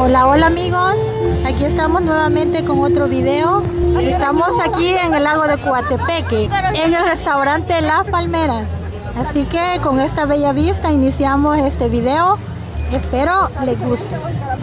Hola, hola amigos, aquí estamos nuevamente con otro video. Estamos aquí en el lago de Coatepeque, en el restaurante Las Palmeras. Así que con esta bella vista iniciamos este video. Espero les guste.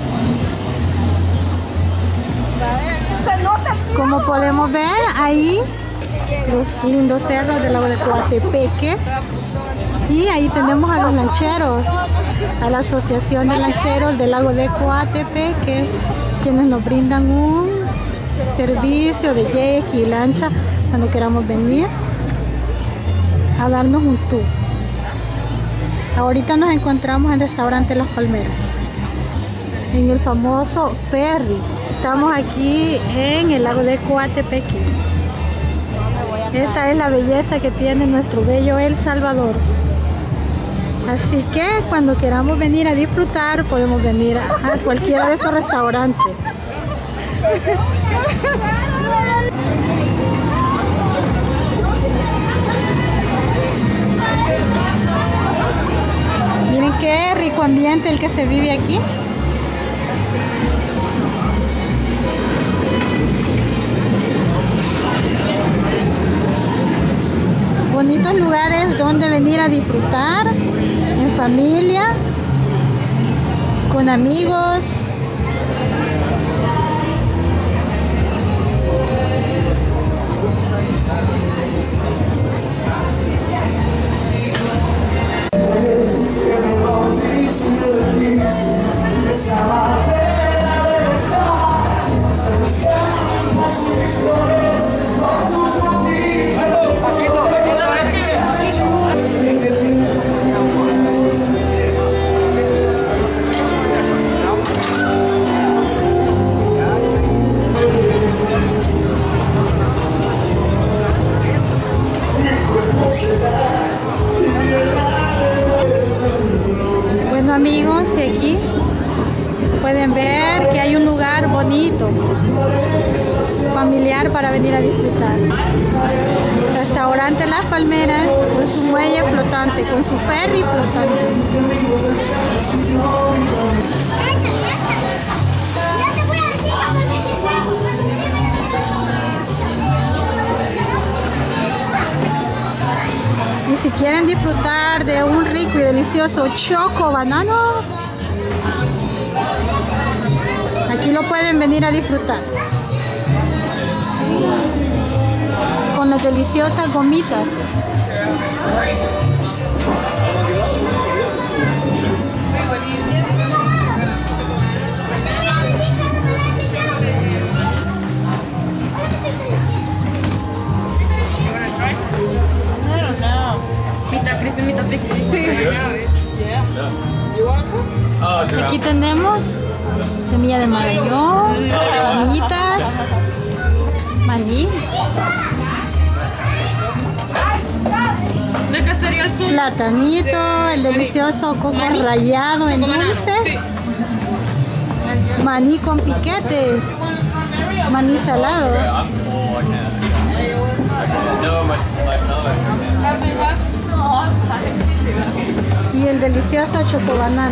Como podemos ver ahí los lindos cerros del lago de Coatepeque. Y ahí tenemos a los lancheros, a la Asociación de Lancheros del Lago de Coatepeque, quienes nos brindan un servicio de jet ski y lancha cuando queramos venir a darnos un tour. Ahorita nos encontramos en el restaurante Las Palmeras, en el famoso ferry. Estamos aquí en el lago de Coatepeque. Esta es la belleza que tiene nuestro bello El Salvador. Así que cuando queramos venir a disfrutar, podemos venir a cualquiera de estos restaurantes. Miren qué rico ambiente el que se vive aquí. Bonitos lugares donde venir a disfrutar en familia, con amigos. Bueno amigos, aquí pueden ver que hay un lugar bonito, familiar para venir a disfrutar. Restaurante Las Palmeras con su muelle flotante, con su ferry flotante. Y si quieren disfrutar de un rico y delicioso choco banano, aquí lo pueden venir a disfrutar. Con las deliciosas gomitas. Aquí tenemos semilla de magallón, gomitas, maní, platanito, el delicioso coco rallado en dulce, maní con piquete, maní salado. Y el delicioso chocobanano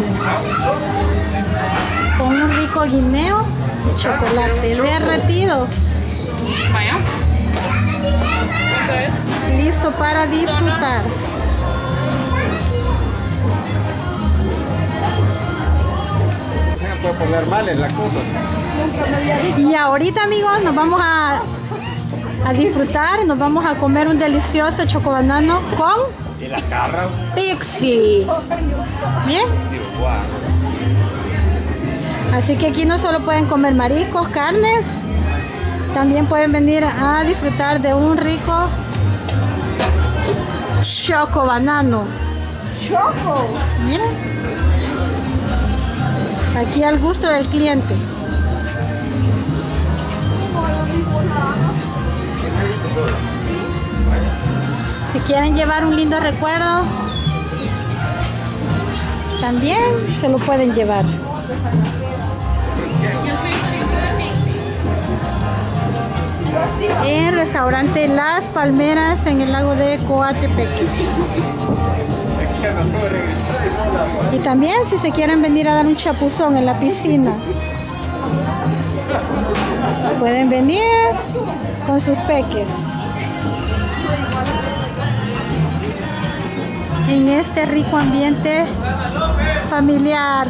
con un rico guineo y chocolate derretido, listo para disfrutar. No puede poner mal en la cosa. Y ahorita amigos nos vamos a disfrutar, nos vamos a comer un delicioso chocobanano con ¿Y la carra? Pixie. Bien. Así que aquí no solo pueden comer mariscos, carnes, también pueden venir a disfrutar de un rico chocobanano. Choco. Miren. Aquí al gusto del cliente. Si quieren llevar un lindo recuerdo, también se lo pueden llevar. El restaurante Las Palmeras en el lago de Coatepeque. Y también si se quieren venir a dar un chapuzón en la piscina Pueden venir con sus peques en este rico ambiente familiar.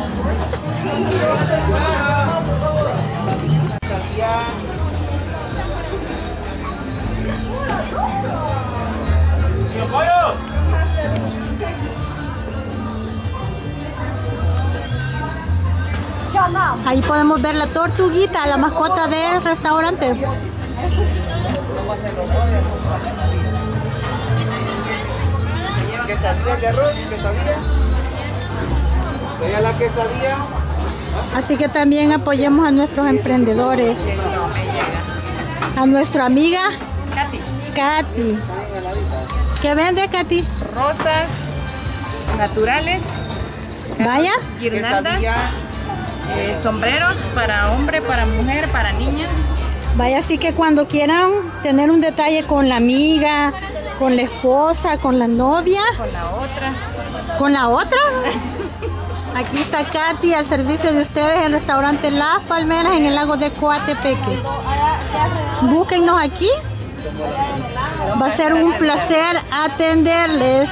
Ahí podemos ver la tortuguita, la mascota del restaurante. Quesadilla de arroz, quesadilla. ¿Veía la quesadilla? Así que también apoyemos a nuestros emprendedores. A nuestra amiga Katy. ¿Qué vende, Katy? Rosas naturales. Vaya. Guirnaldas. Sombreros para hombre, para mujer, para niña. Vaya, así que cuando quieran tener un detalle con la amiga, con la esposa, con la novia. Con la otra. ¿Con la otra? Aquí está Katy al servicio de ustedes en el restaurante Las Palmeras en el lago de Coatepeque. Búsquennos aquí. Va a ser un placer atenderles.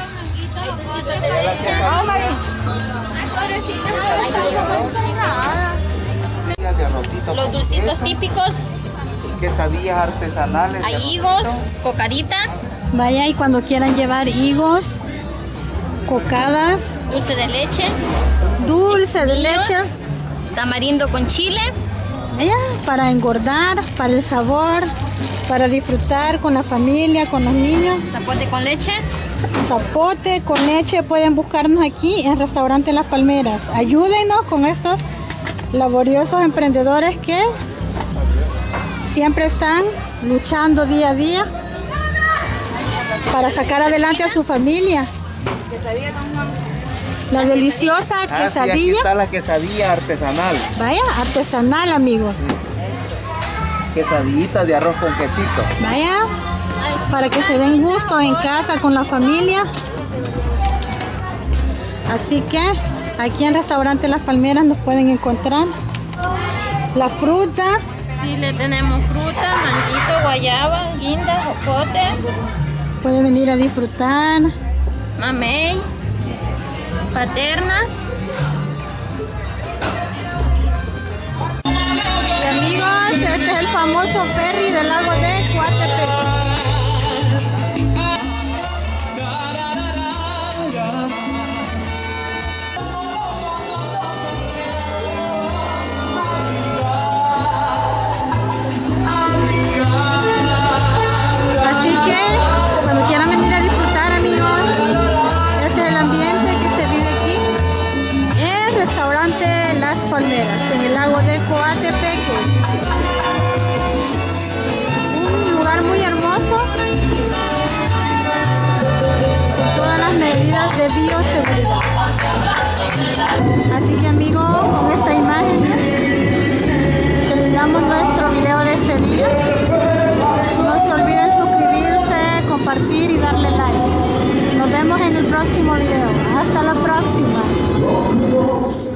Los dulcitos típicos, Quesadillas artesanales. hay higos, cocadita, Vaya, y cuando quieran llevar higos, cocadas, dulce de leche, dulce de leche, tamarindo con chile, vaya, para engordar, para el sabor, para disfrutar con la familia, con los niños. zapote con leche, Zapote con leche, pueden buscarnos aquí en Restaurante Las Palmeras. Ayúdenos con estos laboriosos emprendedores que siempre están luchando día a día para sacar adelante a su familia. La deliciosa Aquí quesadilla. está la quesadilla artesanal. Vaya, artesanal, amigos. Quesadillita de arroz con quesito. Vaya, para que se den gusto en casa con la familia. Así que aquí en Restaurante Las Palmeras nos pueden encontrar la fruta. sí le tenemos fruta, manguito, guayaba, guinda, jocotes, Pueden venir a disfrutar. mamey, paternas. Y amigos, este es el famoso ferry del lago de Coatepeque. Así que cuando quieran venir a disfrutar, amigos, este es el ambiente que se vive aquí en el restaurante Las Palmeras, en el lago de Coatepeque. Un lugar muy hermoso, con todas las medidas de bioseguridad. Así que amigos, con esta imagen terminamos nuestro video de este día. No se olviden suscribirse, compartir y darle like. Nos vemos en el próximo video. Hasta la próxima.